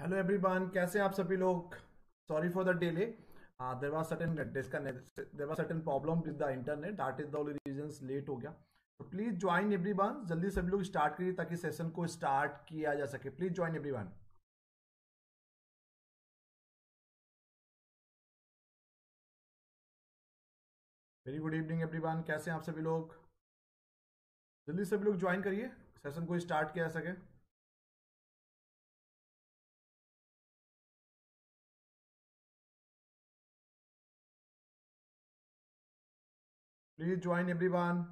Hello everyone, कैसे हैं आप सभी लोग। Sorry for the delay. There was certain there was certain problem with the internet, that is the only reasons late हो गया। तो प्लीज ज्वाइन एवरीवन, जल्दी सभी लोग स्टार्ट करिए ताकि सेशन को स्टार्ट किया जा सके। Please join everyone. Very good evening everyone, कैसे हैं आप सभी लोग। जल्दी सभी लोग ज्वाइन करिए, सेशन को स्टार्ट किया जा सके। Please join everyone.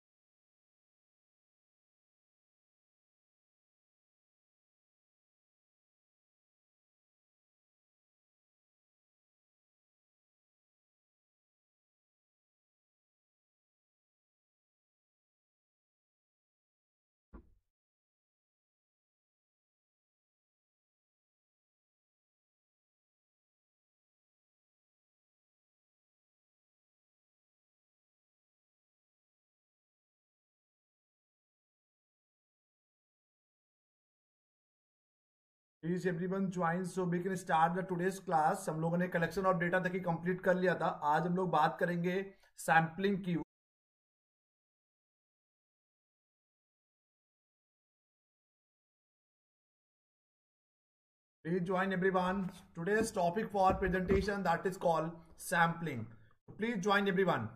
Please everyone join so we can start the today's class. हम लोगों ने कलेक्शन ऑफ डेटा तक ही कंप्लीट कर लिया था। आज हम लोग बात करेंगे सैम्पलिंग की। Please join everyone. Today's topic for presentation that is called sampling. Please join everyone.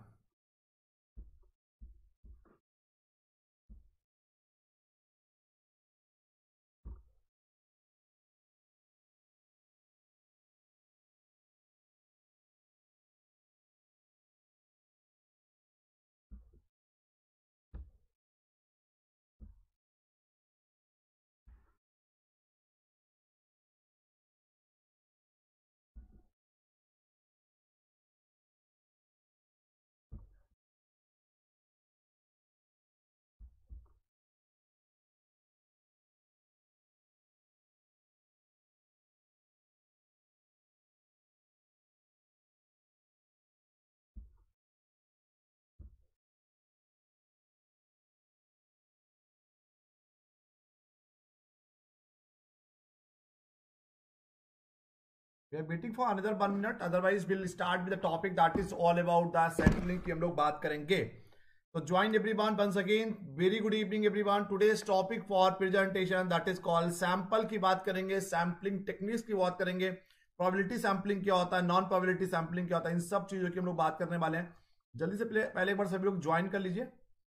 We are waiting for another 1 minute. Otherwise, we'll start with the topic that is all about the sampling की हम लोग बात करेंगे। तो join everyone once again. Very good evening everyone. Today's topic for presentation that is called sample की बात करेंगे, sampling techniques की बात करेंगे, probability sampling क्या होता है, non probability sampling क्या होता है, इन सब चीजों की हम लोग बात करने वाले हैं। जल्दी से पहले एक बार सभी लोग ज्वाइन कर लीजिए।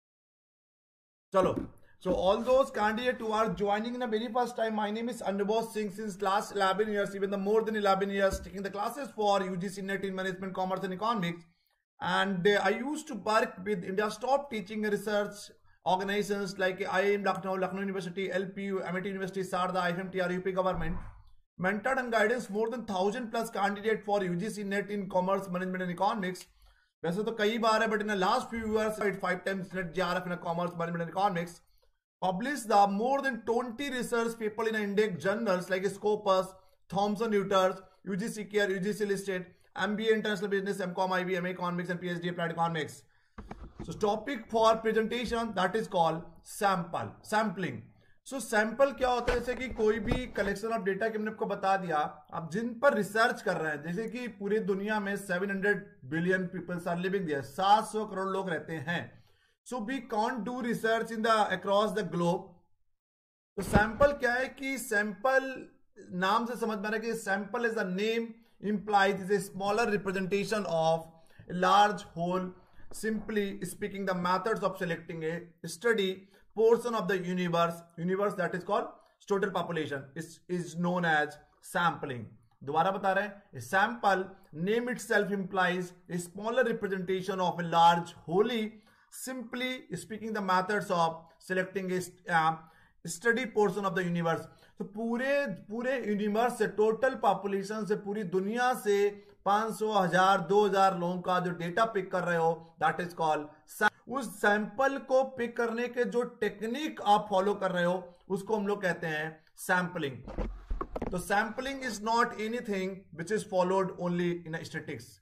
चलो। So all those candidates who are joining in the very first time, my name is Anubhav Singh. Since last 11 years, even the more than 11 years, taking the classes for UGC NET in Management, Commerce and Economics. And I used to work with India's top teaching and research organizations like IIM Lucknow, Lucknow University, LPU, MIT University, SARDA, IFMTR, UP government. Mentored and guidance more than 1,000 plus candidates for UGC NET in Commerce, Management and Economics. वैसे तो कई बार है, but in the last few years, I 5 times NET JRF in Commerce, Management and Economics. Published the more than 20 research papers in index journals like Scopus, Thomson Reuters, UGC Care, UGC Listed, MBA International Business, MCOM IB, MA Economics and PhD Applied Economics. So topic for presentation that is called sampling. So sample क्या होता है, जैसे कि कोई भी collection of data की हमने आपको बता दिया, आप जिन पर रिसर्च कर रहे हैं, जैसे कि पूरी दुनिया में 700 billion peoples are living there, 700 crore लोग रहते हैं। So we can't do research in the across the globe. तो सैंपल क्या है कि सैंपल नाम से समझ में आ रहा है कि sample is the name implies is a smaller representation of a large whole. Simply speaking, the methods of selecting a study portion of the universe that is called total population is known as sampling. दोबारा बता रहे हैं, sample name itself implies a smaller representation of a large wholly. Simply speaking, the methods of selecting a study portion of the universe. तो पूरे universe से, total population से, पूरी दुनिया से 500, 1000, 2000 लोगों का जो डेटा पिक कर रहे हो, दैट इज कॉल्ड। उस सैंपल को पिक करने के जो टेक्निक आप फॉलो कर रहे हो, उसको हम लोग कहते हैं सैंपलिंग। तो sampling is not anything which is followed only in statistics.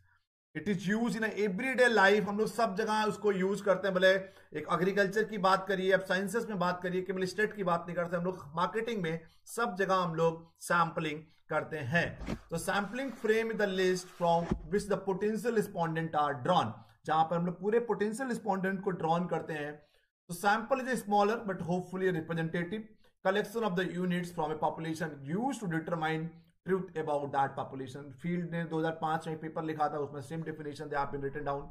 It is use in everyday life, हम लोग सब जगह उसको यूज करते हैं। भले एक एग्रीकल्चर की बात करिए, अब साइंसेस में बात करिए, केवल स्टेट की बात नहीं करते हम लोग, मार्केटिंग में सब जगह हम लोग सैम्पलिंग करते हैं। तो sampling frame is the list from which the potential respondent are drawn, जहां पर हम लोग पूरे पोटेंशियल रिस्पोंडेंट को ड्रॉन करते हैं। तो sample is a smaller but hopefully representative collection of the units from a population used to determine truth about that population. Field ने 2005 में पेपर लिखा था, उसमें same definition they have been written down.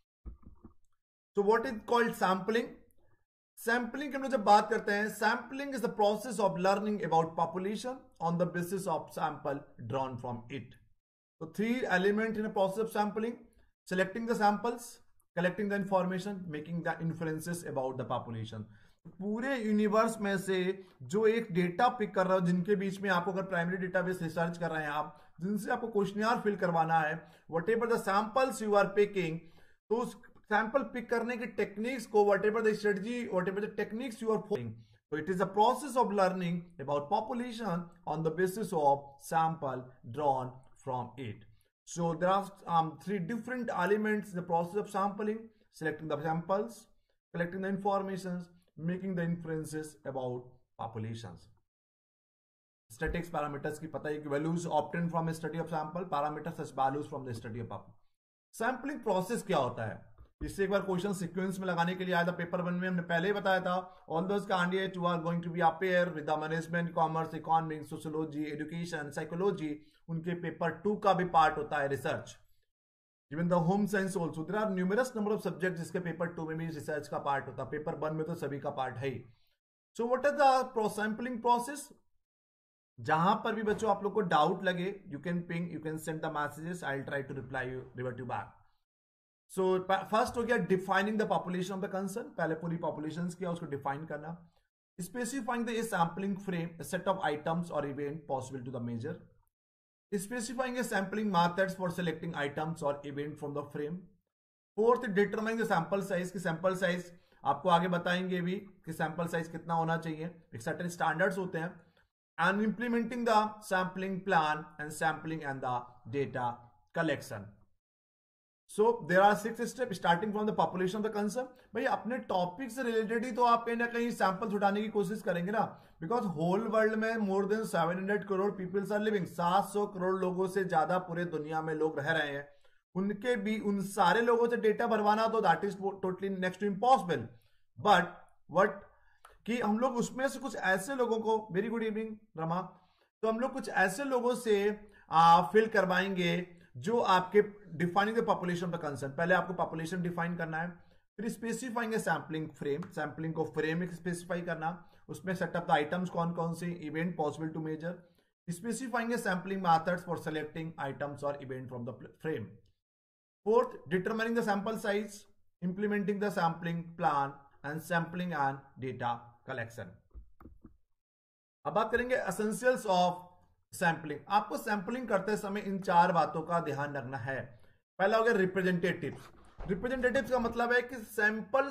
So what is called sampling? Sampling की हम लोग जब बात करते हैं, sampling is the process of learning about population on the basis of sample drawn from it. तो 3 element in a process of sampling: selecting the samples, collecting the information, making the inferences about the population। पूरे universe में से जो एक data pick कर रहा हो, जिनके बीच में आपको अगर प्राइमरी डेटाबेस रिसर्च कर रहे हैं आप, जिनसे आपको क्वेश्चनियर फिल करवाना है, what ever the samples you are picking, तो उस सैंपल पिक करने की टेक्निक्स को, what ever the strategy, what ever the techniques you are following, so it is a process of learning about population on the basis of sample drawn from it. So there are 3 different elements in the process of sampling: selecting the samples, collecting the informations, making the inferences about populations. Statistics parameters की पता है कि values obtained from a study of sample, parameters as values from the study of population. Sampling process क्या होता है? इससे एक बार question sequence में लगाने के लिए आया था पेपर 1 में, हमने पहले ही बताया था। All those candidate who are going to be appear with the management, commerce, economics, sociology, education, psychology, उनके पेपर 2 का भी पार्ट होता है research. Even the home science also, there are numerous number of subject जिसके paper 2 में भी research का part होता है, पेपर 1 में तो सभी का पार्ट है ही। So what is the sampling process? जहां पर भी बच्चों आप लोग को डाउट लगे, you can ping, you can send the messages, I will try to reply you, revert you back. So first हो गया defining the population of the concern, पहले पूरी पॉपुलेशन क्या उसको डिफाइन करना। Specifying the sampling frame, a set of items or event possible to the measure. Specifying a sampling methods for selecting items or event from the frame. Fourth, determining the sample size, कि sample size आपको आगे बताएंगे भी कि sample size कितना होना चाहिए, एक certain standards होते हैं। And implementing the sampling plan and sampling and the data collection. So there are 6 steps starting from the population of the concern। भाई अपने टॉपिक से रिलेटेड ही तो आप कहीं ना कहीं सैंपल्स उठाने की कोशिश करेंगे ना, बिकॉज होल वर्ल्ड में more than 700 crore peoples are living, 700 crore लोगों से ज्यादा पूरे दुनिया में लोग रह रहे हैं। उनके भी उन सारे लोगों से डेटा भरवाना तो that is totally next to impossible. But what कि हम लोग उसमें से कुछ ऐसे लोगों को, वेरी गुड इवनिंग रमा, तो हम लोग कुछ ऐसे लोगों से फिल करवाएंगे जो आपके defining the population of the concern, पहले आपको पॉपुलेशन डिफाइन करना है, फिर specifying a sampling frame, sampling को फ्रेम स्पेसिफाई करना, उसमें सेटअप द आइटम्स कौन कौन से, event possible to measure, specifying a sampling methods for selecting items और event from the frame. Fourth, determining the sample size, implementing the sampling plan and sampling and data collection. अब बात करेंगे essentials of sampling. आपको sampling करते समय इन 4 बातों का ध्यान रखना है। पहला हो गया रिप्रेजेंटेटिव्स। रिप्रेजेंटेटिव्स का मतलब है कि sample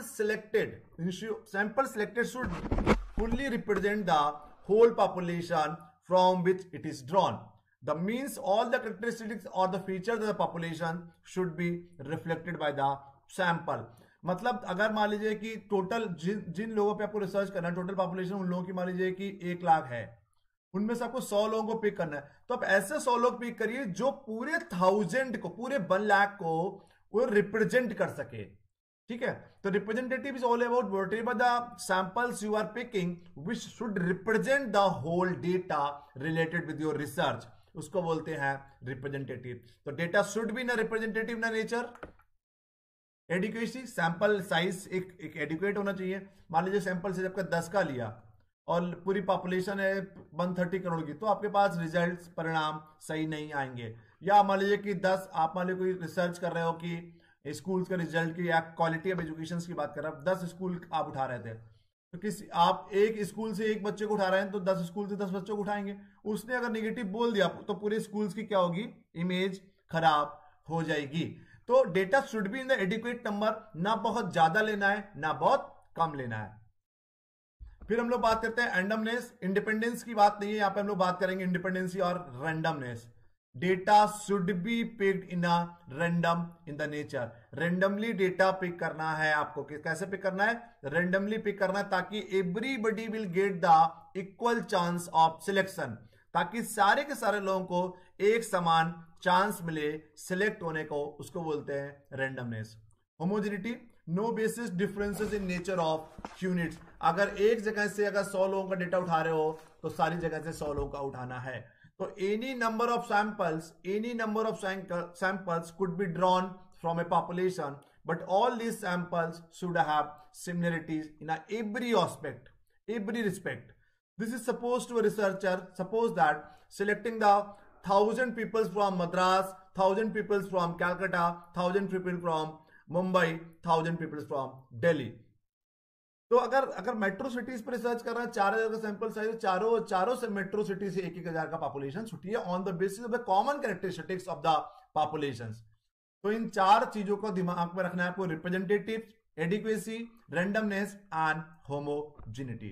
selected should fully represent the whole population from which it is drawn. The means all the characteristics और the features of the population should be reflected by the sample. मतलब अगर मान लीजिए कि टोटल जिन लोगों पे आपको रिसर्च करना है, टोटल पॉपुलेशन उन लोगों की मान लीजिए कि 1 लाख है, उनमें से आपको 100 लोगों को पिक करना है, तो आप ऐसे 100 लोग पिक करिए जो पूरे 1000 को, पूरे 1 लाख को वो रिप्रेजेंट कर सके। ठीक है, तो representative is all about whatever the samples you are picking which should represent the whole data related with your research, उसको बोलते हैं रिप्रेजेंटेटिव। तो डेटा शुड बी ना रिप्रेजेंटेटिव ना नेचर। एडिक्वेसी, सैंपल साइज एक एडिक्वेट होना चाहिए। मान लीजिए सैंपल साइज आपका 10 का लिया और पूरी पॉपुलेशन है 130 करोड़ की, तो आपके पास रिजल्ट्स, परिणाम सही नहीं आएंगे। या मान लीजिए कि 10, आप मान लीजिए कोई रिसर्च कर रहे हो कि स्कूल्स का रिजल्ट की या क्वालिटी ऑफ एजुकेशन की बात कर रहे हो, 10 स्कूल आप उठा रहे थे, तो किसी आप एक स्कूल से एक बच्चे को उठा रहे हैं तो 10 स्कूल से 10 बच्चों को उठाएंगे। उसने अगर निगेटिव बोल दिया तो पूरे स्कूल्स की क्या होगी, इमेज खराब हो जाएगी। तो data should be in the adequate number, ना बहुत ज्यादा लेना है ना बहुत कम लेना है। फिर हम लोग बात करते हैं रैंडमनेस। इंडिपेंडेंस की बात नहीं है, यहां पे हम लोग बात करेंगे इंडिपेंडेंसी और randomness. Data should be picked in a random in the nature. Randomly data pick करना है आपको। कैसे पिक करना है? रेंडमली पिक करना है, ताकि everybody will get the equal chance of selection, ताकि सारे के सारे लोगों को एक समान चांस मिले सिलेक्ट होने को। उसको बोलते हैं randomness. Homogeneity, no basis differences in nature of units. अगर एक जगह से अगर 100 लोगों का डेटा उठा रहे हो तो सारी जगह से 100 लोगों का उठाना है। तो any number of samples could be drawn from a population, but all these samples should have similarities in every aspect, every respect. This is supposed to a researcher, suppose that selecting the 1000 people from Madras, 1000 people from Calcutta, 1000 people from Mumbai, 1000 people from Delhi. तो अगर metro cities पर research कर रहा है, 4000 का sample size, चारों से metro city से 1,000 का पॉपुलेशन छुट्टी है on the basis of the common characteristics of the population. तो इन 4 चीजों को दिमाग में रखना है आपको: representative, adequacy, randomness and homogeneity.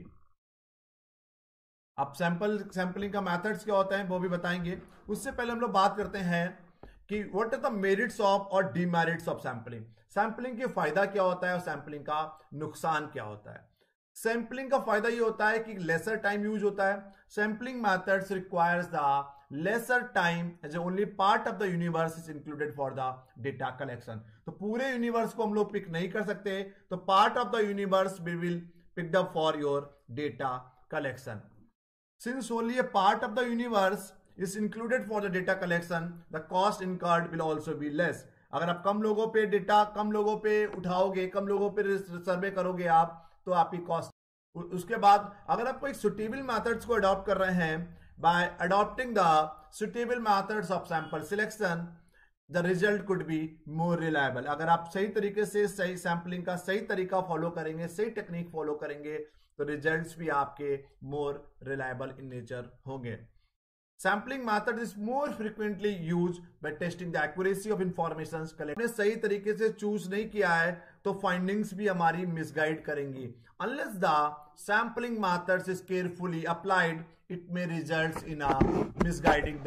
अब सैंपलिंग का मेथड्स क्या होता है वो भी बताएंगे। उससे पहले हम लोग बात करते हैं कि what are the merits of और डीमेरिट्स ऑफ सैंपलिंग। सैंपलिंग के फायदा क्या होता है और सैंपलिंग का नुकसान क्या होता है। सैंपलिंग का फायदा ये होता है कि लेसर टाइम यूज होता है। Sampling methods requires the lesser time as only part of the universe is included for the data collection. तो पूरे यूनिवर्स को हम लोग पिक नहीं कर सकते, तो part of the universe we will picked up for your data collection. Since only a part of the universe is included for the data collection, the cost incurred will also be less. अगर आप कम लोगों पे data, कम लोगों पे उठाओगे, कम लोगों पे सर्वे करोगे आप, तो आपकी कॉस्ट। उसके बाद अगर आप कोई सुटेबल मेथड्स को अडॉप्ट कर रहे हैं, by adopting the suitable methods of sample selection, the result could be more reliable. अगर आप सही तरीके से सही सैंपलिंग का सही तरीका फॉलो करेंगे, सही टेक्निक फॉलो करेंगे, तो रिजल्ट्स भी आपके मोर रिलायबल इन नेचर होंगे। Sampling method is more frequently use by testing the accuracy of information collect. हमने सही तरीके से चूज नहीं किया है तो फाइंडिंग्स भी हमारी मिसगाइड करेंगी। Unless the sampling methods is carefully applied, it may results in misguiding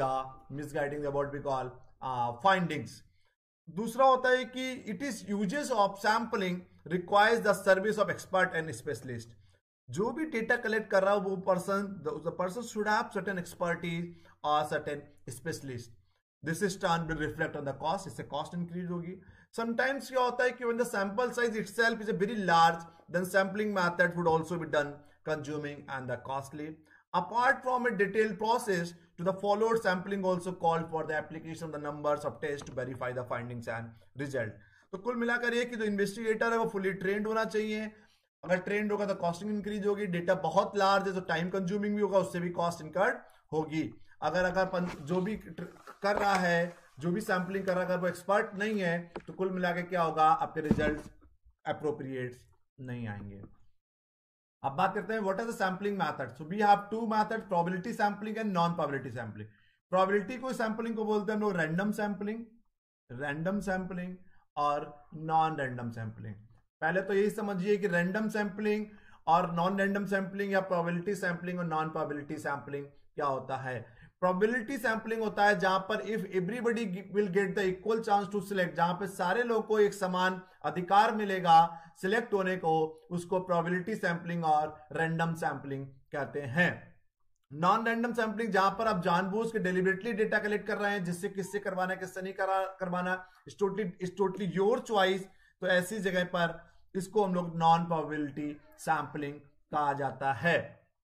the what we call findings. दूसरा होता है कि it is uses of sampling requires the service of expert and specialist. जो भी data collect कर रहा है वो person should have certain expertise और certain specialist. This is turn will reflect on the cost, इससे कॉस्ट इंक्रीज होगी। Sometimes क्या होता है कि when the sample size itself is a very large, then sampling method would also be done consuming and the costly. Apart from a detailed process to the followed, sampling also called for the application of the numbers of tests to verify the findings and result. तो कुल मिलाकर ये कि जो investigator है वो fully trend होना चाहिए। अगर ट्रेंड होगा तो कॉस्टिंग इंक्रीज होगी। डेटा बहुत लार्ज है तो टाइम कंज्यूमिंग भी होगा, उससे भी कॉस्ट इंकर्ड होगी। अगर जो भी कर रहा है, जो भी सैंपलिंग कर रहा है, अगर वो एक्सपर्ट नहीं है तो कुल मिलाकर क्या होगा, आपके रिजल्ट अप्रोप्रिएट नहीं आएंगे। अब बात करते हैं what are the sampling method. So we have 2 method, probability sampling and non probability sampling. Probability को सैंपलिंग को बोलते हैं हम लोग रैंडम सैंपलिंग और नॉन रैंडम सैंपलिंग। पहले तो यही समझिए कि रैंडम सैंपलिंग और नॉन रैंडम सैंपलिंग या प्रोबेबिलिटी सैंपलिंग और नॉन प्रोबेबिलिटी सैंपलिंग क्या होता है। प्रोबेबिलिटी सैंपलिंग होता है जहां पर if everybody will get the equal chance to select, जहां पे सारे लोगों को एक समान अधिकार मिलेगा सिलेक्ट होने को, उसको प्रोबेबिलिटी सैंपलिंग और रैंडम सैंपलिंग कहते हैं। नॉन रैंडम सैंपलिंग जहां पर आप जानबूझ के डेलिबरेटली डेटा कलेक्ट कर रहे हैं, जिससे किससे करवाना है किससे नहीं करवाना, इट्स टोटली योर चॉइस। तो ऐसी जगह पर इसको हम लोग नॉन प्रोबेबिलिटी सैंपलिंग कहा जाता है।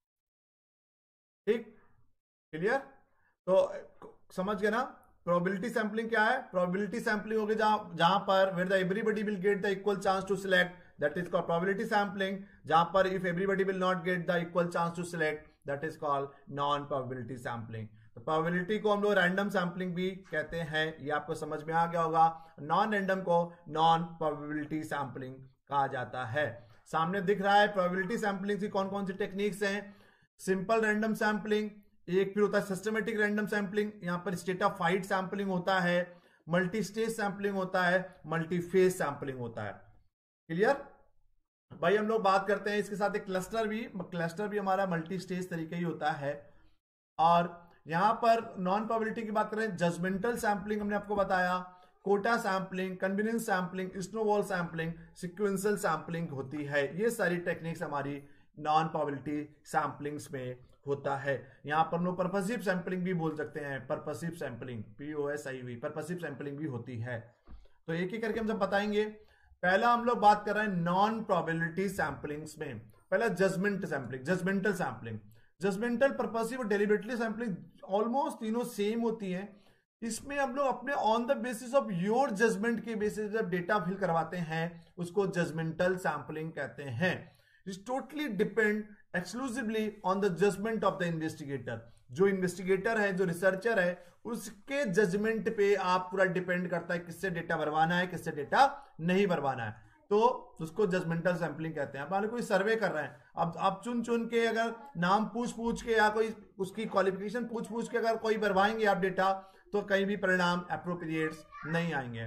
ठीक, क्लियर? तो समझ गए ना प्रोबेबिलिटी सैंपलिंग क्या है। प्रोबेबिलिटी सैंपलिंग होगी जहां पर where the everybody will get the equal chance to select, that is called probability sampling. जहां पर if everybody will not get the equal chance to select, that is called non probability sampling. तो probability को हम लोग random sampling भी कहते हैं, ये आपको समझ में आ गया होगा। नॉन रैंडम को नॉन प्रोबेबिलिटी सैंपलिंग कहा जाता है। सामने दिख रहा है प्रोबेबिलिटी सैंपलिंग की कौन कौन सी टेक्निक्स हैं। सिंपल रैंडम सैंपलिंग, एक फिर होता है सिस्टमेटिक रैंडम सैंपलिंग, यहां पर स्टेटाफाइड सैंपलिंग होता है, मल्टी स्टेज सैंपलिंग होता है, मल्टी फेज सैंपलिंग होता है। क्लियर भाई? हम लोग बात करते हैं इसके साथ एक क्लस्टर भी हमारा मल्टी स्टेज तरीके ही होता है। और यहां पर नॉन प्रोबेबिलिटी की बात करें, जजमेंटल सैंपलिंग हमने आपको बताया, quota sampling, convenience sampling, snowball sampling, sequential sampling होती है। ये सारी टेक्निक्स हमारी नॉन प्रोबेबिलिटी सैंपलिंग्स में होता है। यहां पर नो पर्पसिव सैंपलिंग भी बोल सकते हैं, purposive sampling, POSIV, purposive sampling भी होती है। तो एक ही करके हम सब बताएंगे। पहला हम लोग बात कर रहे हैं नॉन प्रोबेबिलिटी सैंपलिंग्स में। पहला judgment sampling, judgmental sampling, judgmental, purposive और डेलिबरेटली सैंपलिंग ऑलमोस्ट तीनों सेम होती है। इसमें हम लोग अपने on the basis of your judgment के बेसिस जब डेटा फिल करवाते हैं उसको जजमेंटल सैंपलिंग कहते हैं। It totally depend exclusively on the judgment of the investigator. जो इन्वेस्टिगेटर है, जो रिसर्चर है, उसके जजमेंट पे आप पूरा डिपेंड करता है किससे डेटा भरवाना है, किससे डेटा नहीं भरवाना है। तो उसको जजमेंटल सैंपलिंग कहते हैं। मान लो कोई सर्वे कर रहे हैं, अब आप चुन चुन के अगर नाम पूछ के या कोई उसकी क्वालिफिकेशन पूछ के अगर कोई भरवाएंगे आप डेटा, तो कहीं भी परिणाम एप्रोप्रिएट नहीं आएंगे।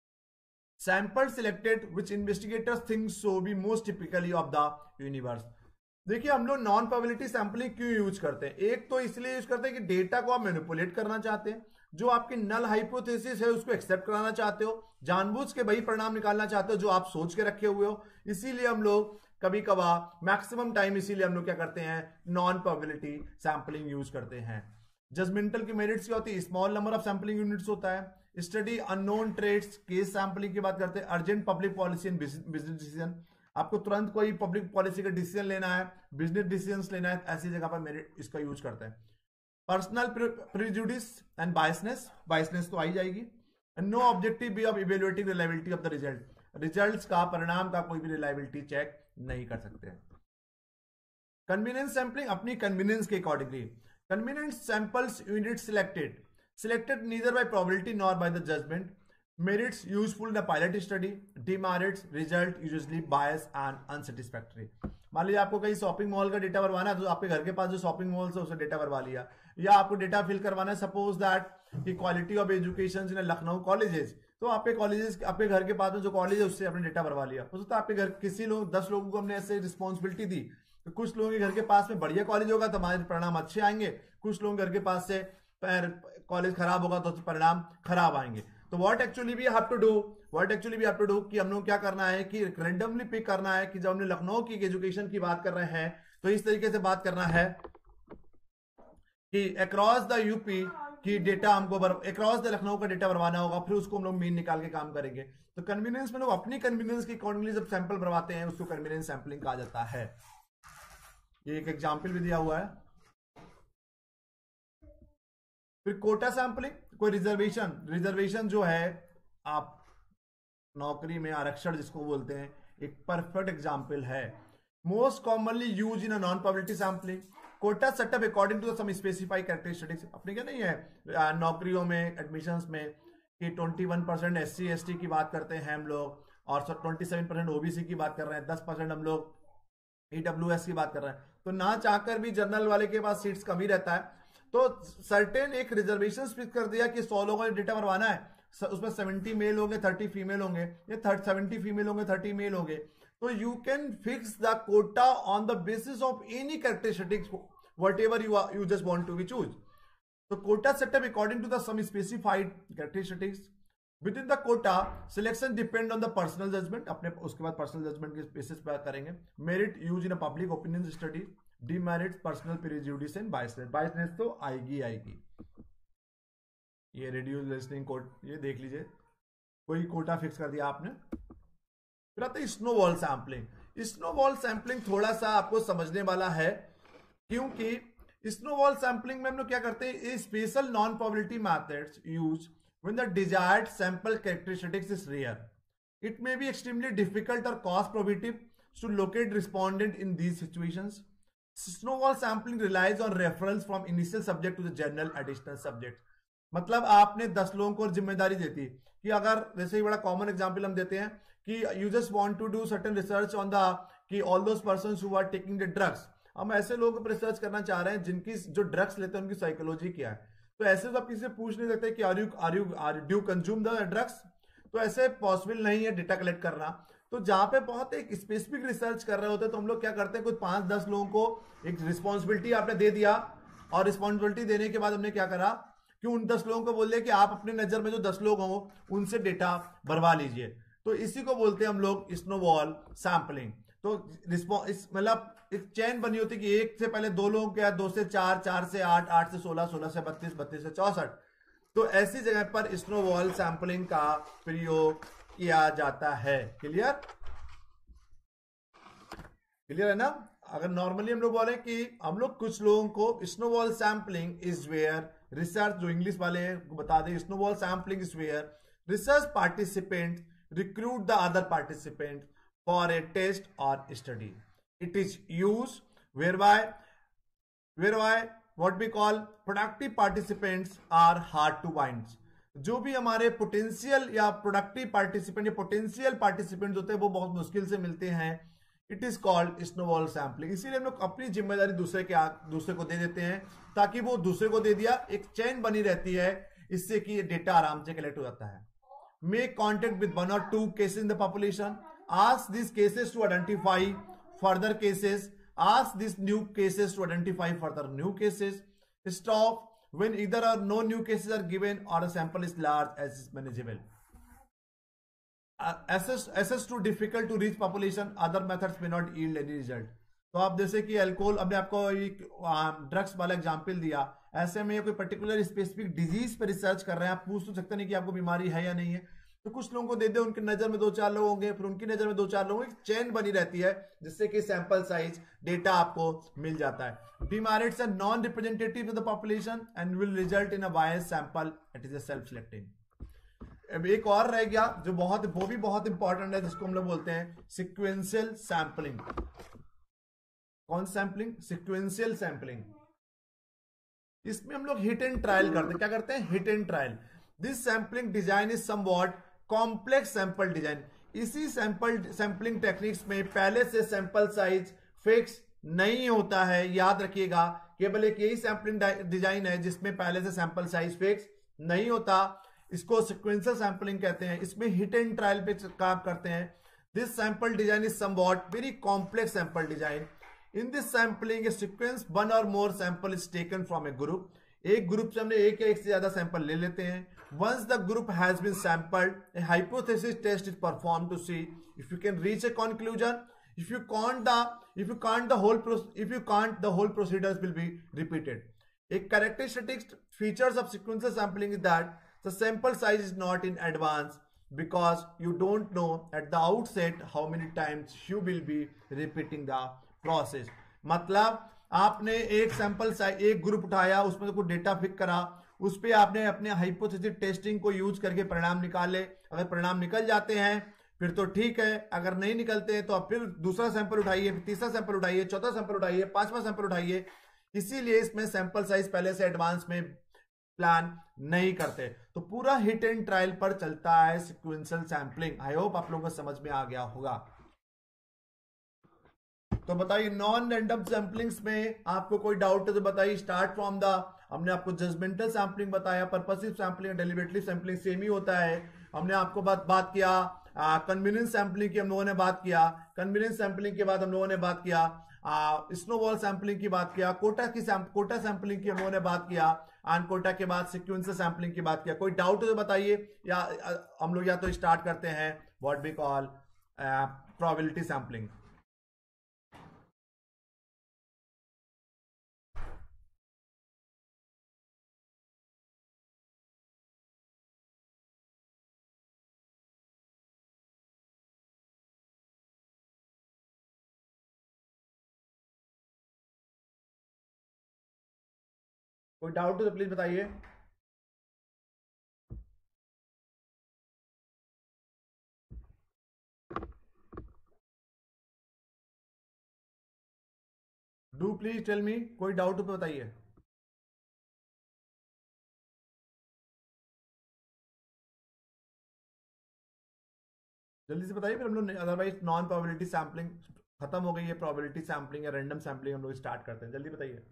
Sample selected which investigators think so be most typically of the universe. देखिए हम लोग नॉन प्रोबेबिलिटी सैंपलिंग क्यों यूज करते हैं? एक तो इसलिए यूज करते हैं कि डेटा को आप मैनिपुलेट करना चाहते हैं, जो आपकी नल हाइपोथेसिस है उसको एक्सेप्ट कराना चाहते हो, जानबूझ के वही परिणाम निकालना चाहते हो जो आप सोच के रखे हुए हो। इसीलिए हम लोग कभी कभार मैक्सिमम टाइम इसीलिए हम लोग क्या करते हैं, नॉन प्रोबेबिलिटी सैंपलिंग यूज करते हैं। जजमेंटल की मेरिट्स क्या होती है? Small number of sampling units होता है। Study unknown traits, case sampling की बात करते हैं। Urgent public policy and business decision, आपको तुरंत कोई पब्लिक पॉलिसी का डिसीजन लेना है, बिजनेस डिसीजंस लेना है, ऐसी जगह पर मेरिट इसका यूज करते हैं। Personal prejudice and biasness, biasness तो आई जाएगी। No objective way of evaluating reliability of the result, results का, परिणाम का कोई भी रिलायबिलिटी चेक नहीं कर सकते। कन्वीनियंस सैंपलिंग, अपनी कन्वीनियंस के accordingly. Convenience samples unit selected neither by probability nor by the judgment. Merits useful in a pilot study. Demerits result usually biased and unsatisfactory. मान लीजिए आपको कहीं शॉपिंग मॉल का डेटा भरवाना है, तो आपके घर के पास जो शॉपिंग मॉल है उससे डेटा भरवा लिया, या आपको डेटा फिल करवाना है सपोज दैट कि quality of education in Lucknow colleges, तो आपके कॉलेजेस, आपके घर के पास में जो कॉलेज है उससे अपने डेटा भरवा लिया। हो सकता है आपके घर किसी लोग 10 लोगों को हमने ऐसे रिस्पॉन्सिबिलिटी दी, तो कुछ लोगों के घर के पास में बढ़िया कॉलेज होगा तो हमारे परिणाम अच्छे आएंगे, कुछ लोगों के घर के पास से कॉलेज खराब होगा तो परिणाम खराब आएंगे। तो what actually we have to do कि हम लोग क्या करना है कि रैंडमली पिक करना है कि जब हमने लखनऊ की एजुकेशन की बात कर रहे हैं तो इस तरीके से बात करना है कि अक्रॉस द यूपी की डेटा हमको अक्रॉस द लखनऊ का डेटा भरवाना होगा, फिर उसको हम लोग मीन निकाल के काम करेंगे। तो कन्वीनियंस में लोग अपनी कन्वीनियंस के अकॉर्डिंगली जब सैंपल भरवाते हैं उसको कन्वीनियंस सैंपलिंग कहा जाता है। ये एक एग्जाम्पल भी दिया हुआ है। फिर कोटा सैंपलिंग, कोई रिजर्वेशन जो है, आप नौकरी में आरक्षण जिसको बोलते हैं, एक परफेक्ट एग्जांपल है। Most commonly use in a non probability sampling. Quota setup according to some specified characteristics. अपने क्या नहीं है नौकरियों में, एडमिशंस में कि 21% SC ST की बात करते हैं हम लोग, और 27% OBC की बात कर रहे हैं, 10% हम लोग EWS की बात कर रहे हैं। तो ना चाहकर भी जनरल वाले के पास सीट्स कम ही रहता है, तो सर्टेन एक रिजर्वेशन फिक्स कर दिया कि 100 लोगों को डेटा भरवाना है, उसमें 70 मेल होंगे 30 फीमेल होंगे, या 70 फीमेल होंगे 30 मेल होंगे। तो you can fix the quota on the basis of any characteristics whatever you just want to be choose. तो quota setup according to the some specified characteristics with in the quota selection depend on the personal judgment. अपने उसके बाद personal judgment के basis पर करेंगे। Merit use in a public opinion study. Demerits personal prejudice and biasness. Biasness तो आएगी। ये reduce listening coat, ये देख लीजिए, कोई कोटा फिक्स कर दिया आपने। फिर आता है स्नोबॉल सैंपलिंग। स्नोबॉल सैंपलिंग थोड़ा सा आपको समझने वाला है, क्योंकि स्नोबॉल सैंपलिंग में हम लोग क्या करते हैं, special non probability methods use when the desired sample characteristics is rare. It may be extremely difficult और cost prohibitive to locate respondent in these situations. Snowball sampling relies on referrals from initial subject to the general additional subject। मतलब आपने 10 लोगों को जिम्मेदारी देती कि अगर, जैसे ही बड़ा कॉमन एग्जांपल हम देते हैं कि you just want to do certain research on the कि all those persons who are taking the drugs. हम ऐसे लोगों पर रिसर्च करना चाह रहे हैं जिनकी जो ड्रग्स लेते हैं उनकी साइकोलॉजी क्या है। तो ऐसे तो आप किसी से पूछ नहीं सकते कि are you consume the drugs, तो ऐसे पॉसिबल नहीं है डेटा कलेक्ट करना। तो जहां पे बहुत एक स्पेसिफिक रिसर्च कर रहे होते हैं तो हम लोग क्या करते हैं, कुछ 5-10 लोगों को एक रिस्पॉन्सिबिलिटी आपने दे दिया और रिस्पॉन्सिबिलिटी देने के बाद हमने क्या करा कि उन 10 लोगों को बोल दिया कि आप अपने नजर में जो 10 लोग हों उनसे डेटा भरवा लीजिए। तो इसी को बोलते हैं हम लोग स्नोबॉल सैंपलिंग। तो मतलब एक चेन बनी होती है कि एक से पहले 2 लोग क्या, 2 से 4, 4 से 8, 8 से 16, 16 से 32, 32 से 64। तो ऐसी जगह पर स्नोबॉल सैंपलिंग का प्रयोग किया जाता है। क्लियर? क्लियर है ना? अगर नॉर्मली हम लोग बोले कि हम लोग कुछ लोगों को snowball sampling is where research, जो इंग्लिश वाले हैं बता दें, snowball sampling is where research participant recruit the other participant for a test और study. It is use whereby what we call productive participants are hard to find। जो भी हमारे potential या प्रोडक्टिव पार्टिसिपेंट या पोटेंशियल पार्टिसिपेंट होते हैं वो बहुत मुश्किल से मिलते हैं। It is called snowball sampling. इसीलिए हम लोग अपनी जिम्मेदारी दूसरे को दे देते हैं, ताकि वो दूसरे को दे दिया, एक चेन बनी रहती है, इससे कि ये डेटा आराम से कलेक्ट हो जाता है। Make contact with 1 or 2 cases in the population, ask this cases to identify further cases, ask these new cases to identify further new cases, stop when either or no new cases are given or a sample is large as is manageable, assess too difficult to reach population, other methods may not yield any result। तो आप जैसे कि alcohol, हमने आपको एक drugs वाला example दिया, ऐसे में कोई पर्टिकुलर स्पेसिफिक डिजीज पे रिसर्च कर रहे हैं, आप पूछ तो सकते नहीं कि आपको बीमारी है या नहीं है, तो कुछ लोगों को दे दे, उनकी नजर में 2-4 लोग होंगे, फिर उनकी नजर में 2-4 लोग, एक चेन बनी रहती है जिससे कि सैंपल साइज डेटा आपको मिल जाता है। Demerits are non representative of the population and will result in a bias sample, it is a self selecting. अब एक और रह गया जो वो भी बहुत इंपॉर्टेंट है, जिसको हम लोग बोलते हैं सिक्वेंशियल सैंपलिंग। कौन सैंपलिंग? Sequential sampling. इसमें हम लोग हिट एंड ट्रायल करते हैं। क्या करते हैं? Hit and trial. This sampling design is somewhat complex sample design. इसी सैंपलिंग टेक्निक्स में पहले से सैंपल साइज फिक्स नहीं होता है। याद रखिएगा, केवल एक यही सैंपलिंग डिजाइन है जिसमें पहले से सैंपल साइज फिक्स नहीं होता। इसको सिक्वेंशियल सैंपलिंग कहते हैं। इसमें हिट एंड ट्रायल पे काम करते हैं। This sample design is somewhat very complex sample design. In this sampling a sequence 1 or more sample is taken from a group. एक ग्रुप से हमने एक या एक से ज्यादा सैंपल ले लेते हैं। Once the group has been sampled, a hypothesis test is performed to see if you can reach a conclusion. If you can't, the whole procedures will be repeated. A characteristic features of sequential sampling is that the sample size is not in advance, because you don't know at the outset how many times you will be repeating the process। मतलब आपने एक sample size, एक group उठाया, उसमें कुछ data pick करा, उस पर आपने अपने हाइपोथेसिस टेस्टिंग को यूज करके परिणाम निकाले। अगर परिणाम निकल जाते हैं फिर तो ठीक है, अगर नहीं निकलते हैं तो आप फिर दूसरा सैंपल उठाइए, फिर तीसरा सैंपल उठाइए, चौथा सैंपल उठाइए, पांचवा सैंपल उठाइए। इसीलिए इसमें सैंपल साइज पहले से एडवांस में प्लान नहीं करते। तो पूरा हिट एंड ट्रायल पर चलता है सिक्वेंशियल सैंपलिंग। आई होप आप लोगों को समझ में आ गया होगा। तो बताइए, नॉन रैंडम सैंपलिंग्स में आपको कोई डाउट है तो बताइए। स्टार्ट फ्रॉम द, हमने आपको जजमेंटल सैंपलिंग बताया, purposive sampling, deliberately sampling same ही होता है। हमने आपको बात किया कन्वीनियंस सैंपलिंग की, हम लोगों ने बात किया। कन्वीनियंस सैंपलिंग के बाद हम लोगों ने बात किया स्नोबॉल सैंपलिंग की बात किया, कोटा सैंपलिंग की हम लोगों ने बात किया, एंड कोटा के बाद सीक्वेंशियल सैंपलिंग की बात किया। कोई डाउट है तो बताइए, या हम लोग या तो स्टार्ट करते हैं what we call probability sampling. कोई डाउट हो तो प्लीज बताइए। डू प्लीज टेल मी, कोई डाउट हो तो बताइए। जल्दी से बताइए, फिर हम लोग अदरवाइज नॉन प्रोबेबिलिटी सैंपलिंग खत्म हो गई है, प्रोबेबिलिटी सैंपलिंग या रैंडम सैंपलिंग हम लोग स्टार्ट करते हैं। जल्दी बताइए।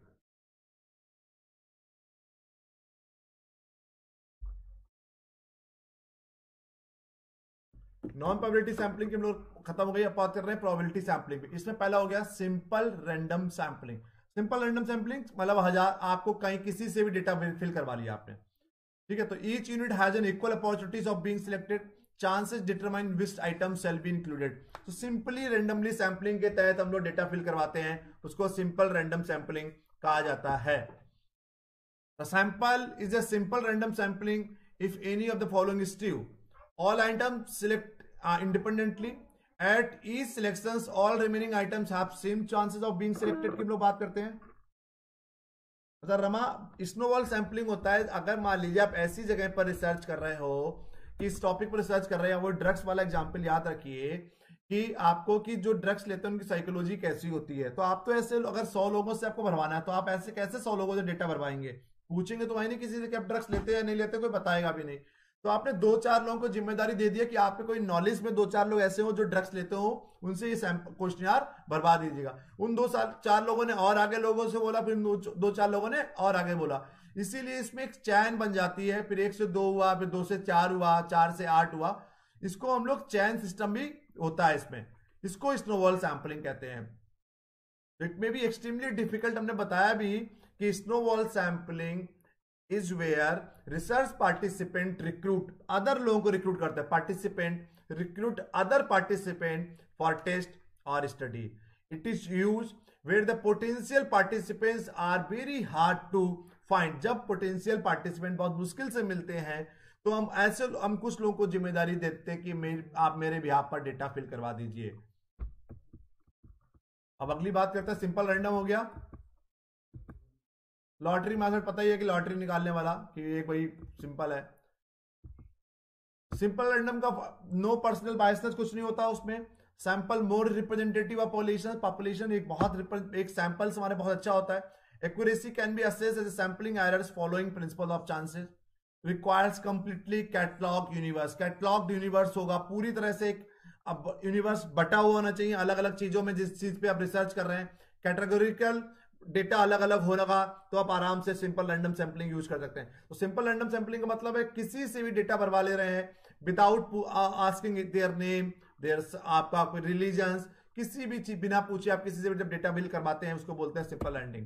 नॉन प्रोबेबिलिटी सैंपलिंग की हम लोग खत्म हो गई, अब बात कर रहे हैं प्रोबेबिलिटी सैंपलिंग। इसमें पहला हो गया simple random sampling. Simple random sampling मतलब 1000 आपको कहीं किसी से भी डेटा फिल करवा लिया आपने, ठीक है। तो each unit has an equal opportunities of being selected, chances determine which item shall be included. तो सिंपली रैंडमली सैंपलिंग के तहत हम लोग डेटा फिल करवाते हैं, उसको सिंपल रैंडम सैंपलिंग कहा जाता है। The sample is a simple random sampling if any of the following is true. All items select independently. At each selections, all remaining items have same chances of being selected की हम लोग बात करते हैं। अगर रमा स्नोबॉल सैंपलिंग होता है, अगर मान लीजिए आप ऐसी जगह पर रिसर्च कर रहे हो कि इस टॉपिक पर रिसर्च कर रहे हैं, वो ड्रग्स वाला एग्जांपल याद रखिए कि आपको कि जो ड्रग्स लेते हैं उनकी साइकोलॉजी कैसी होती है। तो आप तो ऐसे अगर 100 लोगों से आपको भरवाना है तो आप ऐसे कैसे 100 लोगों से डेटा भरवाएंगे, पूछेंगे तो वही नहीं किसी से कि आप ड्रग्स लेते हैं या नहीं लेते, कोई बताएगा भी नहीं। तो आपने 2-4 लोगों को जिम्मेदारी दे दिया कि आपके कोई नॉलेज में 2-4 लोग ऐसे हो जो ड्रग्स लेते हो, उनसे ये क्वेश्चन भरवा दीजिएगा। उन 2-4 लोगों ने और आगे लोगों से बोला, फिर 2-4 लोगों ने और आगे बोला, इसीलिए इसमें एक चैन बन जाती है। फिर 1 से 2 हुआ, फिर 2 से 4 हुआ, 4 से 8 हुआ। इसको हम लोग चैन सिस्टम भी होता है इसमें, इसको स्नोबॉल सैंपलिंग कहते हैं। इट में भी एक्सट्रीमली डिफिकल्ट, हमने बताया भी कि snowball sampling is where research participant recruit other लोगों को रिक्रूट करते हैं, participant recruit other participant for test और study. It is use where the potential participants are very hard to find. जब पोटेंशियल पार्टिसिपेंट बहुत मुश्किल से मिलते हैं तो हम कुछ लोगों को जिम्मेदारी देते हैं कि आप मेरे बिहाफ पर डेटा फिल करवा दीजिए। अब अगली बात करते हैं, सिंपल रैंडम हो गया। लॉटरी मेथड पता ही है कि लॉटरी निकालने वाला कि ये कोई सिंपल है। सिंपल रैंडम का नो पर्सनल बायसनेस कुछ नहीं होता उसमें। Sample more representative of population एक सैंपल हमारे बहुत अच्छा होता है। Accuracy can be assessed as sampling errors following principle of chances. Requires completely catalogue universe, catalogued universe होगा पूरी तरह से। एक अब यूनिवर्स बटा हुआ होना चाहिए अलग अलग चीजों में, जिस चीज पे आप रिसर्च कर रहे हैं। कैटेगोरिकल डेटा अलग अलग होगा तो आप आराम से सिंपल रैंडम सैंपलिंग यूज कर सकते हैं। तो सिंपल रैंडम सैंपलिंग का मतलब है किसी से भी डेटा भरवा ले रहे हैं without asking their name, their आपका कोई रिलीजन, किसी भी चीज बिना पूछे आप किसी से भी जब डेटा बिल करवाते हैं उसको बोलते हैं सिंपल रैंडम।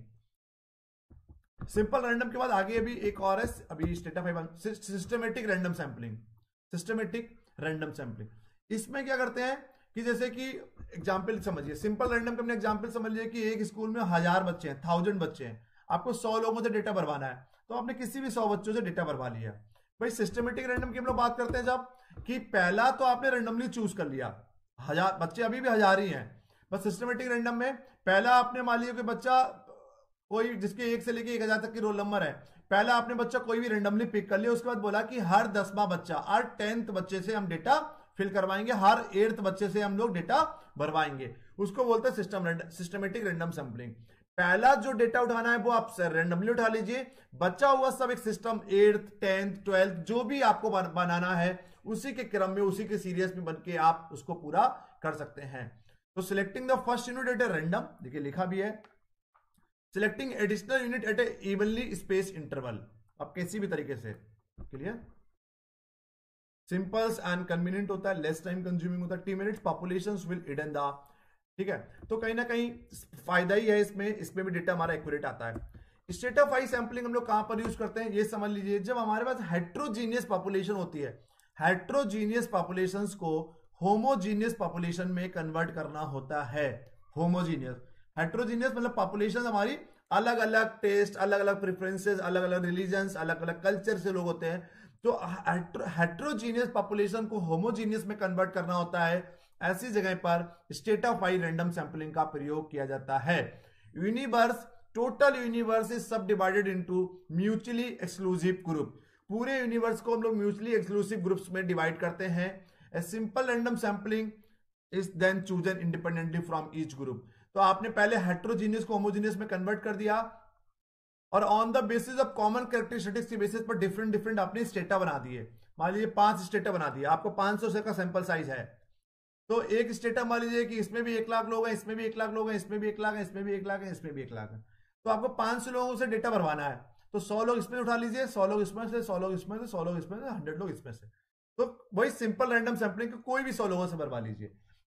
सिंपल रैंडम के बाद आगे अभी एक और है, अभी systematic random sampling. Systematic random sampling इसमें क्या करते हैं कि जैसे कि एग्जाम्पल समझिए, सिंपल रैंडम का अपने एग्जाम्पल समझ लीजिए कि एक स्कूल में 1000 बच्चे हैं, 1000 बच्चे हैं, आपको 100 लोगों से डेटा भरवाना है, तो आपने किसी भी 100 बच्चों से डेटा भरवा लिया। भाई सिस्टमेटिक रैंडम की हम लोग बात करते हैं जब कि पहला तो आपने रैंडमली चूज कर लिया, 1000 बच्चे अभी भी 1000 ही हैं, बस सिस्टमेटिक रैंडम में पहला आपने मान लिया कि बच्चा कोई जिसके 1 से लेके 1000 तक की रोल नंबर है, पहला आपने बच्चा कोई भी रैंडमली पिक कर लिया। उसके बाद बोला कि हर 10वां बच्चा, हर 10th बच्चे से हम डेटा फिल करवाएंगे, हर 8th बच्चे से हम लोग डेटा भरवाएंगे। उसको बोलते हैं सिस्टमेटिक रैंडम सैंपलिंग। पहला जो डेटा उठाना है वो आप रैंडमली उठा लीजिए, बचा हुआ सब एक सिस्टम 8th 10th 12th जो भी आपको बनाना है उसी के क्रम में, उसी के सीरीज में बन के आप उसको पूरा कर सकते हैं। तो selecting the first unit at a random, देखिए लिखा भी है, selecting additional unit at a evenly space interval. अब किसी भी तरीके से, क्लियर, सिंपल्स एंड कन्वीनियंट होता है, लेस टाइम कंज्यूमिंग होता है, 10 minutes, populations will hidden the, ठीक है। तो कहीं ना कहीं फायदा ही है इसमें भी डेटा हमारा एक्यूरेट आता है। स्ट्रेटाफाई सैंपलिंग हम लोग कहां पर यूज करते हैं ये समझ लीजिए, जब हमारे पास हेट्रोजीनियस पॉपुलेशन होती है, हेट्रोजीनियस पॉपुलेशंस को होमोजीनियस पॉपुलेशन में कन्वर्ट करना होता है। होमोजीनियस, हेट्रोजीनियस मतलब पॉपुलेशन हमारी अलग अलग टेस्ट, अलग अलग प्रेफरेंसेस, अलग अलग रिलीजन्स, अलग अलग कल्चर से लोग होते हैं। तो हेट्रोजीनियस पॉपुलेशन को होमोजीनियस में कन्वर्ट करना होता है, ऐसी जगह पर स्ट्रेटाफाई रैंडम सैंपलिंग का प्रयोग किया जाता है। Universe, total universe is subdivided into mutually exclusive group. पूरे यूनिवर्स को हम लोग म्यूचुअली एक्सक्लूसिव ग्रुप्स में डिवाइड करते हैं। A simple random sampling is then chosen independently from each group. तो आपने पहले हेट्रोजीनियस को होमोजीनियस में कन्वर्ट कर दिया और on the basis of common characteristics के बेसिस पर डिफरेंट आपने स्टेटा बना दिए। मान लीजिए 5 स्टेटा बना दिया, आपको 500 से का सैंपल साइज है, तो एक स्टेटा मान लीजिए कि इसमें भी 1 लाख लोग हैं, इसमें भी 1 लाख लोग हैं, इसमें भी 1 लाख है, इसमें भी 1 लाख है, इसमें भी 1 लाख है। तो आपको 500 लोगों से डेटा भरवाना है, तो 100 लोग इसमें उठा लीजिए, 100 लोग इसमें से, 100 लोग इसमें से, 100 लोग इसमें से, 100 लोग इसमें से। तो वही सिंपल रैंडम सैंपलिंग को कोई भी 100 लोगों से भरवा लीजिए।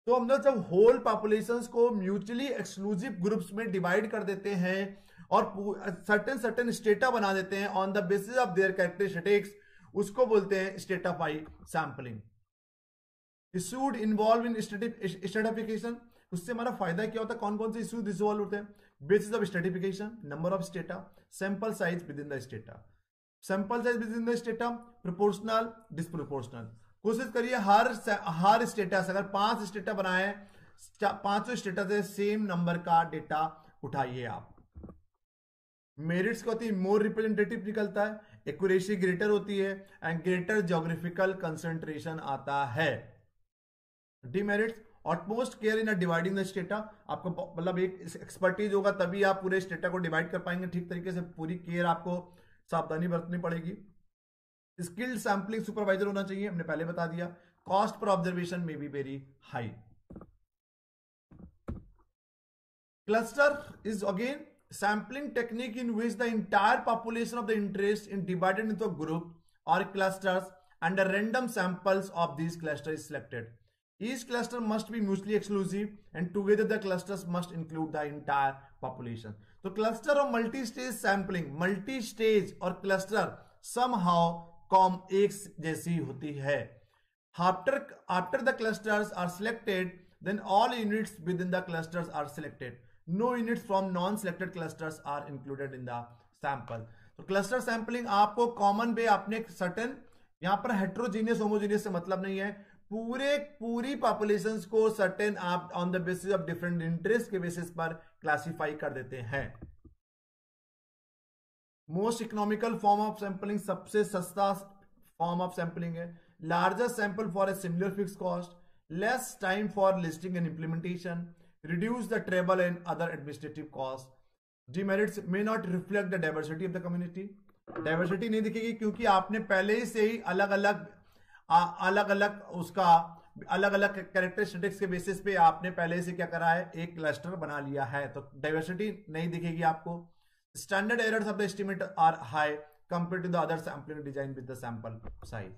तो हम लोग जब होल पॉपुलेशंस को म्यूचुअली एक्सक्लूसिव ग्रुप्स में डिवाइड कर देते हैं और सर्टेन स्टेटा बना देते हैं on the basis of their characteristics, उसको बोलते हैं stratified sampling. Issues involve in stratification, उससे हमारा फायदा क्या होता है, कौन कौन से इश्यूज इन्वॉल्व होते हैं, basis of stratification, number of strata, sample size with in the strata, sample size with in the strata, proportional disproportional. कोशिश करिए हर स्टेटा से, अगर 5 स्टेटा बनाए, 5 स्टेटा से सेम नंबर का डेटा उठाइए आप। मेरिट्स क्या होती है, मोर रिप्रेजेंटेटिव निकलता है, एक्यूरेसी ग्रेटर होती है एंड ग्रेटर ज्योग्राफिकल कंसंट्रेशन आता है। Demerits, utmost care in dividing the strata, आपको मतलब एक एक्सपर्टीज होगा तभी आप पूरे स्टेटा को डिवाइड कर पाएंगे ठीक तरीके से, पूरी केयर आपको सावधानी बरतनी पड़ेगी। स्किल्ड सैंपलिंग सुपरवाइजर होना चाहिए, हमने पहले बता दिया। कॉस्ट पर ऑब्जर्वेशन में be very high. Cluster is again sampling technique in which the entire population of the interest is divided into a group or clusters and the random samples of these clusters is selected. Each cluster must be mutually exclusive and together the clusters must include the entire population. तो cluster और multi-stage sampling, multi-stage और cluster somehow एक जैसी होती है। After the clusters are selected, then all units within the clusters are selected. No units from non-selected clusters are included in the sample. तो cluster sampling आपको common पे आपने certain, यहां पर हेट्रोजीनियस होमोजीनियस से मतलब नहीं है, पूरी पॉपुलेशंस को सर्टेन आप on the basis of different interest के बेसिस पर क्लासिफाई कर देते हैं। Most economical form of sampling, सबसे सस्ता फॉर्म ऑफ सैंपलिंग है। Largest sample for a similar fix cost, less time for listing and implementation, reduce the travel and other administrative costs. Demerits may not reflect the diversity of the community. Diversity नहीं दिखेगी क्योंकि आपने पहले से ही अलग अलग उसका अलग अलग कैरेक्टरिस्टिक्स के बेसिस पे आपने पहले से क्या करा है, एक क्लस्टर बना लिया है, तो डाइवर्सिटी नहीं दिखेगी आपको। Standard errors of the estimate are high compare to the other sampling design with the sample size.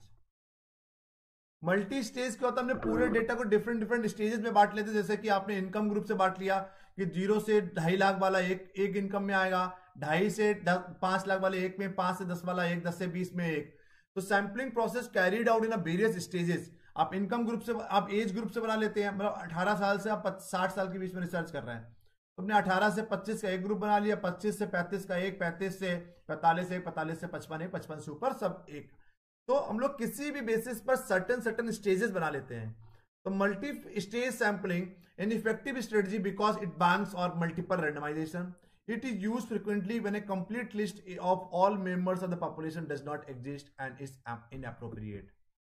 Multi stage क्या होता है, हमने पूरे डेटा को डिफरेंट स्टेजेस में बांट लेते हैं। जैसे कि आपने इनकम ग्रुप से बांट लिया कि 0 से 2.5 लाख वाला एक इनकम में आएगा, 2.5 से 5 लाख वाले एक में, 5 से 10 वाला एक, 10 से 20 में एक। तो sampling process carried out in various stages. आप इनकम ग्रुप से, आप एज ग्रुप से बना लेते हैं, मतलब 18 साल से आप 60 साल के बीच में रिसर्च कर रहे हैं, तो हमने 18 से 25 का एक ग्रुप बना लिया, 25 से 35 का एक, 35 से 45 एक, 45 से 55 एक, 55 से ऊपर सब एक। तो हम लोग किसी भी बेसिस पर सर्टेन स्टेजेस बना लेते हैं। तो multi stage sampling an effective strategy because it banks और multiple randomisation. It is used frequently when a complete list of all members of the population does not exist and is inappropriate.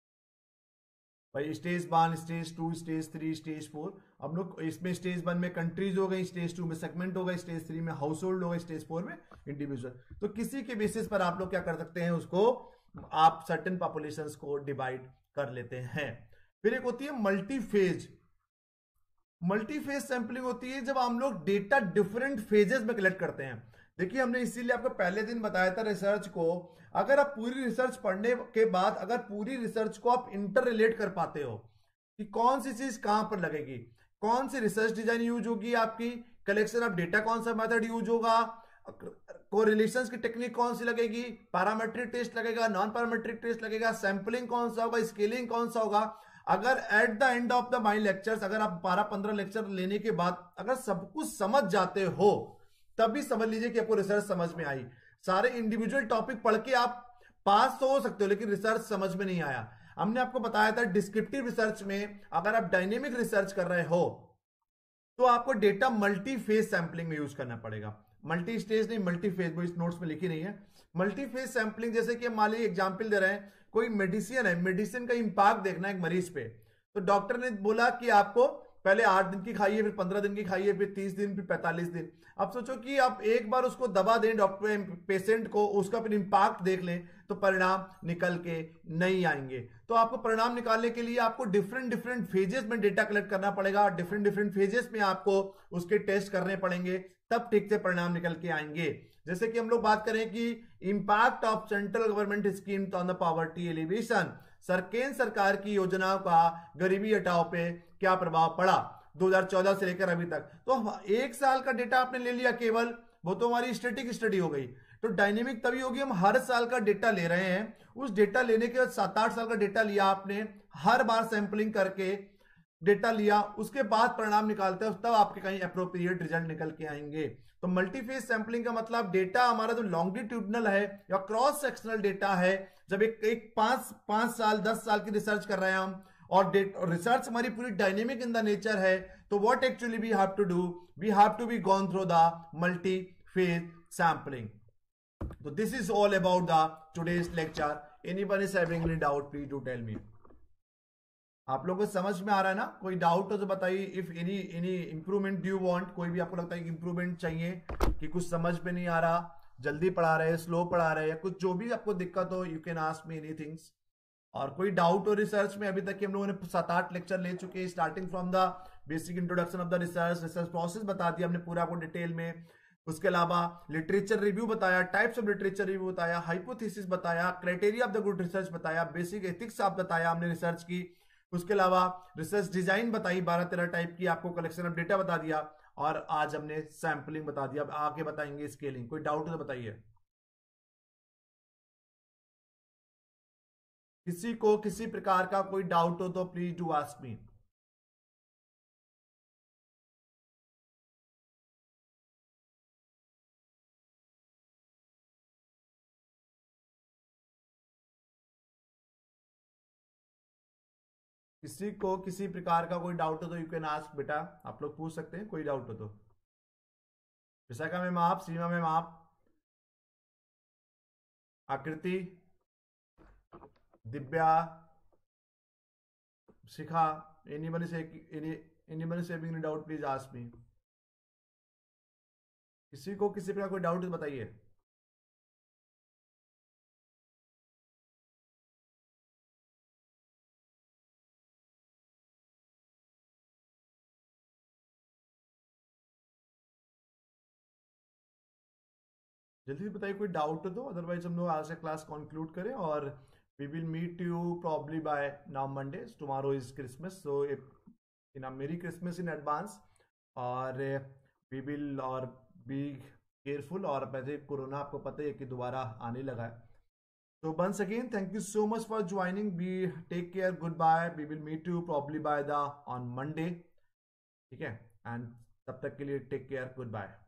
भाई stage 1, stage 2, stage 3, stage 4, हम लोग इसमें stage 1 में countries हो गई, stage 2 में segment हो गई, स्टेज 3 में हाउस होल्ड हो गई, स्टेज 4 में इंडिविजुअल। तो किसी के बेसिस पर आप लोग क्या कर सकते हैं, उसको आप सर्टेन पॉपुलेशंस को डिवाइड कर लेते हैं। फिर एक होती है मल्टी फेज सैंपलिंग होती है जब हम लोग डेटा डिफरेंट फेजेस में कलेक्ट करते हैं। देखिए हमने इसीलिए आपको पहले दिन बताया था रिसर्च को, अगर आप पूरी रिसर्च पढ़ने के बाद अगर पूरी रिसर्च को आप इंटर रिलेट कर पाते हो कि कौन सी चीज कहां पर लगेगी, कौन सी रिसर्च डिजाइन यूज होगी, आपकी कलेक्शन ऑफ डेटा कौन सा मेथड यूज होगा, कोरिलेशंस की टेक्निक कौन सी लगेगी, पैरामेट्रिक टेस्ट लगेगा, नॉन पैरामेट्रिक टेस्ट लगेगा, सैंपलिंग कौन सा होगा, स्केलिंग कौन सा होगा। अगर at the end of the my lectures, अगर आप 12-15 लेक्चर लेने के बाद अगर सब कुछ समझ जाते हो, तभी समझ लीजिए कि आपको रिसर्च समझ में आई। सारे इंडिविजुअल टॉपिक पढ़ के आप पास तो हो सकते हो, लेकिन रिसर्च समझ में नहीं आया। हमने आपको बताया था डिस्क्रिप्टिव रिसर्च में अगर आप डायनेमिक रिसर्च कर रहे हो तो आपको डेटा मल्टी फेज सैंपलिंग में यूज करना पड़ेगा। मल्टी स्टेज नहीं, मल्टी फेज, वो इस नोट्स में लिखी नहीं है। मल्टी फेज सैंपलिंग जैसे कि मान लीजिए एग्जांपल दे रहे हैं, कोई मेडिसिन है, मेडिसिन का इंपैक्ट देखना है एक मरीज पे, तो डॉक्टर ने बोला कि आपको पहले 8 दिन की खाइए, फिर 15 दिन की खाइए, फिर 30 दिन, फिर 45 दिन। अब सोचो कि आप एक बार उसको दवा दें डॉक्टर पेशेंट को, उसका फिर इंपैक्ट देख लें, तो परिणाम निकल के नहीं आएंगे। तो आपको परिणाम निकालने के लिए आपको डिफरेंट फेजेस में डेटा कलेक्ट करना पड़ेगा, डिफरेंट फेजेस में आपको उसके टेस्ट करने पड़ेंगे, तब ठीक से परिणाम निकल के आएंगे। जैसे कि हम लोग बात करें कि impact of central government scheme on the poverty alleviation, केंद्र सरकार की योजनाओं का गरीबी हटाओ पे क्या प्रभाव पड़ा 2014 से लेकर अभी तक। तो एक साल का डेटा आपने ले लिया केवल, वो तो हमारी स्टैटिक स्टडी हो गई। तो डायनेमिक तभी होगी हम हर साल का डेटा ले रहे हैं, उस डेटा लेने के बाद 7-8 साल का डेटा लिया आपने, हर बार सैंपलिंग करके डेटा लिया, उसके बाद परिणाम निकालते हैं, तब आपके कहीं अप्रोप्रिएट रिजल्ट निकल के आएंगे। तो मल्टीफेज सैंपलिंग का मतलब डेटा हमारा जो लॉन्गिट्यूडनल है या क्रॉस सेक्शनल डेटा है, जब एक 5 साल 10 साल की रिसर्च कर रहे हैं हम, और रिसर्च हमारी पूरी डायनेमिक इन द नेचर है, तो what actually we have to do, we have to be gone through the multi phase sampling. So this is all about the today's lecture. Anyone is having any doubt, please do tell me. आप लोगों को समझ में आ रहा है ना? कोई doubt हो तो बताइए। If any improvement do you want, कोई भी आपको लगता है कि इंप्रूवमेंट चाहिए, कि कुछ समझ में नहीं आ रहा, जल्दी पढ़ा रहे, स्लो पढ़ा रहे, या कुछ जो भी आपको दिक्कत हो, you can ask me anythings. और कोई डाउट हो रिसर्च में, अभी तक हम लोगों ने 7-8 लेक्चर ले चुके हैं, starting from the basic introduction of the research process बता दिया हमने पूरा आपको डिटेल में। उसके अलावा लिटरेचर रिव्यू बताया, टाइप्स ऑफ लिटरेचर रिव्यू बताया, हाइपोथेसिस बताया, criteria of the good research बताया, बेसिक एथिक्स आप बताया हमने रिसर्च की। उसके अलावा रिसर्च डिजाइन बताई, 12-13 टाइप की, आपको कलेक्शन ऑफ डेटा बता दिया, और आज हमने सैंपलिंग बता दिया। अब आगे बताएंगे स्केलिंग। कोई डाउट हो तो बताइए। किसी को किसी प्रकार का कोई डाउट हो तो प्लीज डू आस्क मी। किसी को किसी प्रकार का कोई डाउट हो तो यू कैन आस्क बेटा, आप लोग पूछ सकते हैं कोई डाउट हो तो। विशाखा मैम आप, सीमा मैम आप, आकृति, दिव्या, शिखा, anybody is having any doubt please ask me। किसी को किसी प्रकार कोई डाउट है तो बताइए। जल्दी से बताइए कोई डाउट हो तो, अदरवाइज हम लोग आज से क्लास कंक्लूड करें, और we will meet you probably by now Monday. Tomorrow is Christmas, so in merry Christmas in advance, और वी विल और बी केयरफुल। और वैसे कोरोना आपको पता है कि दोबारा आने लगा है। तो once again thank you so much for joining, we take care, good bye, we will meet you probably by the on Monday, ठीक है, एंड तब तक के लिए टेक केयर, गुड बाय।